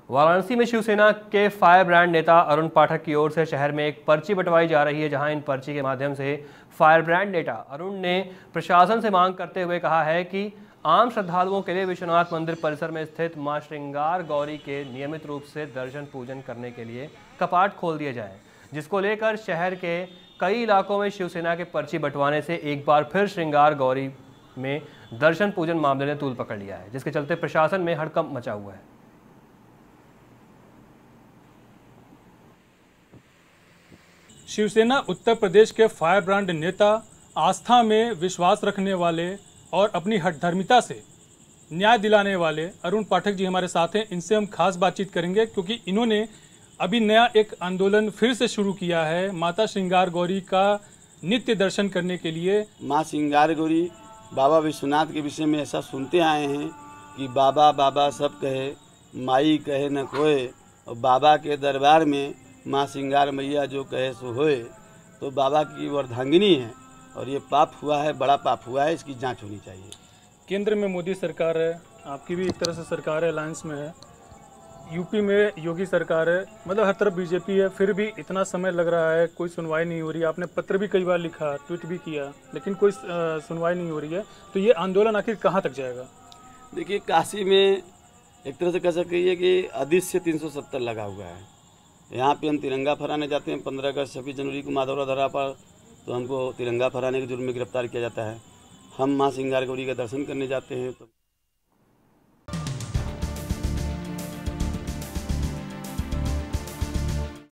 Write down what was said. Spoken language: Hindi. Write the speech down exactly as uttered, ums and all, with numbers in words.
वाराणसी में शिवसेना के फायर ब्रांड नेता अरुण पाठक की ओर से शहर में एक पर्ची बंटवाई जा रही है, जहां इन पर्ची के माध्यम से फायर ब्रांड नेता अरुण ने प्रशासन से मांग करते हुए कहा है कि आम श्रद्धालुओं के लिए विश्वनाथ मंदिर परिसर में स्थित मां श्रृंगार गौरी के नियमित रूप से दर्शन पूजन करने के लिए कपाट खोल दिए जाएं, जिसको लेकर शहर के कई इलाकों में शिवसेना के पर्ची बंटवाने से एक बार फिर श्रृंगार गौरी में दर्शन पूजन मामले ने तूल पकड़ लिया है, जिसके चलते प्रशासन में हड़कंप मचा हुआ है। शिवसेना उत्तर प्रदेश के फायर ब्रांड नेता, आस्था में विश्वास रखने वाले और अपनी हठधर्मिता से न्याय दिलाने वाले अरुण पाठक जी हमारे साथ हैं। इनसे हम खास बातचीत करेंगे क्योंकि इन्होंने अभी नया एक आंदोलन फिर से शुरू किया है माता श्रृंगार गौरी का नित्य दर्शन करने के लिए। माँ श्रृंगार गौरी बाबा विश्वनाथ के विषय में ऐसा सुनते आए हैं कि बाबा बाबा सब कहे, माई कहे न कोय, और बाबा के दरबार में माँ श्रृंगार मैया जो कहे सो होए। तो बाबा की वर्धांगिनी है और ये पाप हुआ है, बड़ा पाप हुआ है, इसकी जांच होनी चाहिए। केंद्र में मोदी सरकार है, आपकी भी एक तरह से सरकार है, अलायंस में है, यूपी में योगी सरकार है, मतलब हर तरफ बीजेपी है, फिर भी इतना समय लग रहा है, कोई सुनवाई नहीं हो रही है। आपने पत्र भी कई बार लिखा, ट्वीट भी किया, लेकिन कोई सुनवाई नहीं हो रही है। तो ये आंदोलन आखिर कहाँ तक जाएगा? देखिए, काशी में एक तरह से कह सकते कि अदृश्य तीन सौ सत्तर लगा हुआ है। यहाँ पे हम तिरंगा फहराने जाते हैं पंद्रह अगस्त छब्बीस जनवरी को माधवरा धरा पर, तो हमको तिरंगा फहराने के जुर्म में गिरफ्तार किया जाता है। हम माँ श्रृंगार गौरी का दर्शन करने जाते हैं तो